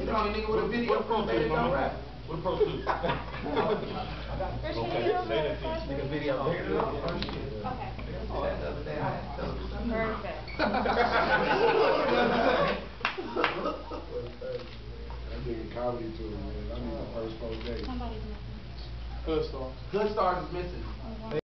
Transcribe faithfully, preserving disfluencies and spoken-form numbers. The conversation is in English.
the only nigga with a video from Baby Don't Rap. What a pro do? There's Okay, video say that over to there. Nigga video. Okay. Oh, that's the other day. I had to tell her. Perfect. I'm digging comedy to it, man. I need the first four days. Somebody's missing. Hood Stars. Hood Stars is missing.